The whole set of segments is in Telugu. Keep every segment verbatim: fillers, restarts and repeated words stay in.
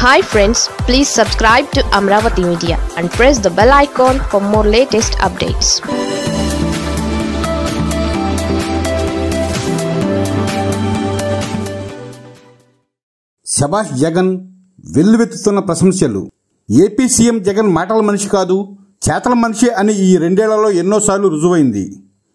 Hi friends, please subscribe to Amaravathi Media and press the bell icon for more latest updates. శభాష్ జగన్ వెల్లువెత్తుతున్న ప్రశంసలు. ఏపీ సీఎం జగన్ మాటల మనిషి కాదు, చేతల మనిషి అని ఈ రెండేళ్లలో ఎన్నోసార్లు రుజువైంది.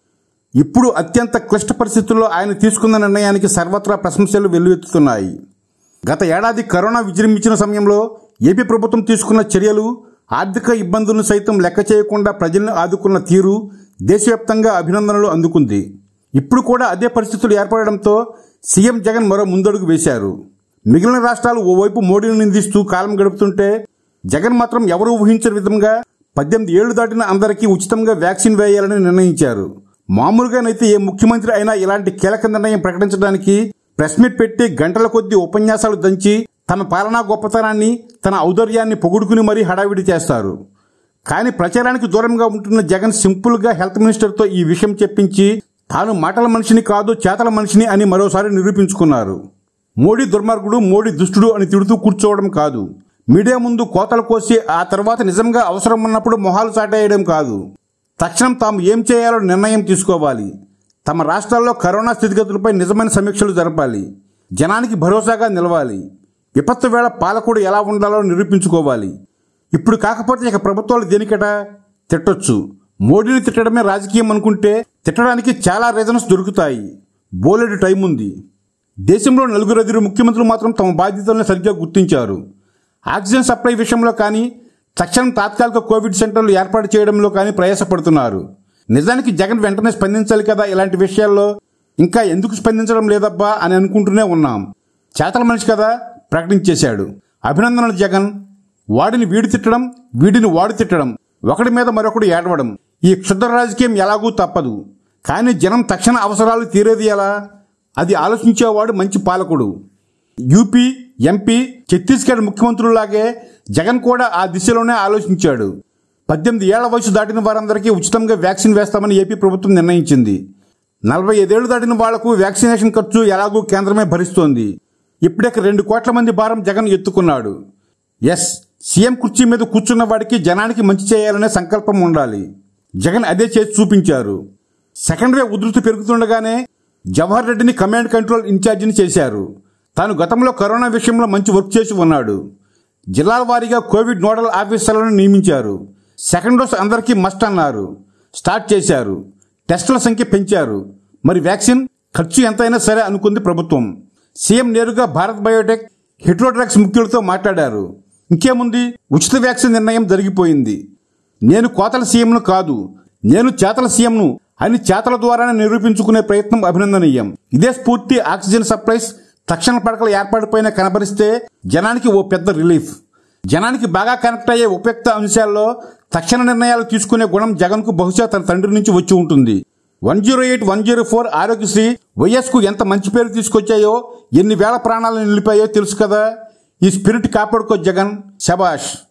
ఇప్పుడు అత్యంత క్లిష్ట పరిస్థితుల్లో ఆయన తీసుకున్న నిర్ణయానికి సర్వత్రా ప్రశంసలు వెల్లువెత్తుతున్నాయి. గత ఏడాది కరోనా విజృంభించిన సమయంలో ఏపీ ప్రభుత్వం తీసుకున్న చర్యలు, ఆర్థిక ఇబ్బందులను సైతం లెక్క చేయకుండా ప్రజలను ఆదుకున్న తీరు దేశవ్యాప్తంగా అభినందనలు అందుకుంది. ఇప్పుడు కూడా అదే పరిస్థితులు ఏర్పడడంతో సీఎం జగన్ మరో ముందడుగు వేశారు. మిగిలిన రాష్ట్రాలు ఓవైపు మోడీని నిందిస్తూ కాలం గడుపుతుంటే జగన్ మాత్రం ఎవరూ ఊహించని విధంగా పద్దెనిమిది ఏళ్లు దాటిన అందరికీ ఉచితంగా వ్యాక్సిన్ వేయాలని నిర్ణయించారు. మామూలుగానైతే ఏ ముఖ్యమంత్రి అయినా ఇలాంటి కీలక నిర్ణయం ప్రకటించడానికి ప్రెస్ మీట్ పెట్టి గంటల కొద్దీ ఉపన్యాసాలు దంచి తన పాలనా గొప్పతనాన్ని, తన ఔదార్యాన్ని పొగుడుకుని మరీ హడావిడి చేస్తారు. కానీ ప్రచారానికి దూరంగా ఉంటున్న జగన్ సింపుల్గా హెల్త్ మినిస్టర్తో ఈ విషయం చెప్పించి తాను మాటల మనిషిని కాదు చేతల మనిషిని అని మరోసారి నిరూపించుకున్నారు. మోడీ దుర్మార్గుడు, మోడీ దుష్టుడు అని తిడుతూ కూర్చోవడం కాదు, మీడియా ముందు కోతలు కోసి ఆ తర్వాత నిజంగా అవసరం ఉన్నప్పుడు మొహాలు చాటేయడం కాదు, తక్షణం తాము ఏం చేయాలో నిర్ణయం తీసుకోవాలి. తమ రాష్ట్రాల్లో కరోనా స్థితిగతులపై నిజమైన సమీక్షలు జరపాలి. జనానికి భరోసాగా నిలవాలి. విపత్తు వేళ పాలకుడు ఎలా ఉండాలో నిరూపించుకోవాలి. ఇప్పుడు కాకపోతే ఇక ప్రభుత్వాలు దేనికట తిట్టొచ్చు. మోడీని తిట్టడమే రాజకీయం అనుకుంటే తిట్టడానికి చాలా రీజన్స్ దొరుకుతాయి. బోలెడు టైం ఉంది. దేశంలో నలుగురు ఐదుగురు ముఖ్యమంత్రులు మాత్రం తమ బాధ్యతలను సరిగ్గా గుర్తించారు. ఆక్సిజన్ సప్లై విషయంలో కానీ, తక్షణం తాత్కాలిక కోవిడ్ సెంటర్లు ఏర్పాటు చేయడంలో కానీ ప్రయాసపడుతున్నారు. నిజానికి జగన్ వెంటనే స్పందించాలి కదా ఇలాంటి విషయాల్లో, ఇంకా ఎందుకు స్పందించడం లేదబ్బా అని అనుకుంటూనే ఉన్నాం. చేతల మనిషి కదా ప్రకటించేశాడు. అభినందనలు జగన్. వాడిని వీడి తిట్టడం, వీడిని వాడు తిట్టడం, ఒకడి మీద మరొకడు ఏడవడం, ఈ క్షుద్ర రాజకీయం ఎలాగూ తప్పదు. కానీ జనం తక్షణ అవసరాలు తీరేది ఎలా? అది ఆలోచించేవాడు మంచి పాలకుడు. యూపీ, ఎంపీ, ఛత్తీస్గఢ్ ముఖ్యమంత్రులాగే జగన్ కూడా ఆ దిశలోనే ఆలోచించాడు. పద్దెనిమిది ఏళ్ల వయసు దాటిన వారందరికీ ఉచితంగా వ్యాక్సిన్ వేస్తామని ఏపీ ప్రభుత్వం నిర్ణయించింది. నలభై ఐదేళ్లు దాటిన వాళ్లకు వ్యాక్సినేషన్ ఖర్చు ఎలాగూ కేంద్రమే భరిస్తోంది. ఇప్పుడే రెండు కోట్ల మంది భారం జగన్ ఎత్తుకున్నాడు. ఎస్, సీఎం కుర్చీ మీద కూర్చున్న వాడికి జనానికి మంచి చేయాలనే సంకల్పం ఉండాలి. జగన్ అదే చేసి చూపించారు. సెకండ్ వేవ్ ఉధృతి పెరుగుతుండగానే జవహర్ రెడ్డిని కమాండ్ కంట్రోల్ ఇన్ఛార్జిని చేశారు. తాను గతంలో కరోనా విషయంలో మంచి వర్క్ చేసి ఉన్నాడు. జిల్లాల వారీగా కోవిడ్ నోడల్ ఆఫీసర్లను నియమించారు. సెకండ్ డోస్ అందరికీ మస్ట్ అన్నారు. స్టార్ట్ చేశారు. టెస్టుల సంఖ్య పెంచారు. మరి వ్యాక్సిన్ ఖర్చు ఎంతైనా సరే అనుకుంది ప్రభుత్వం. సీఎం నేరుగా భారత్ బయోటెక్, హెట్రోడ్రగ్స్ ముఖ్యులతో మాట్లాడారు. ఇంకేముంది, ఉచిత వ్యాక్సిన్ నిర్ణయం జరిగిపోయింది. నేను కోతల సీఎంను కాదు, నేను చేతల సీఎంను అని చేతల ద్వారానే నిరూపించుకునే ప్రయత్నం అభినందనీయం. ఇదే స్ఫూర్తి ఆక్సిజన్ సప్లైస్, తక్షణ పడకల ఏర్పాటుపైన కనబరిస్తే జనానికి ఓ పెద్ద రిలీఫ్. జనానికి బాగా కనెక్ట్ అయ్యే ఉపయుక్త అంశాల్లో తక్షణ నిర్ణయాలు తీసుకునే గుణం జగన్కు బహుశా తన తండ్రి నుంచి వచ్చి ఉంటుంది. One zero eight one zero four Aarogyasri వైఎస్కు ఎంత మంచి పేరు తీసుకొచ్చాయో, ఎన్ని వేల ప్రాణాలను నిలిపాయో తెలుసు కదా. ఈ స్పిరిట్ కాపాడుకో జగన్. శభాష్.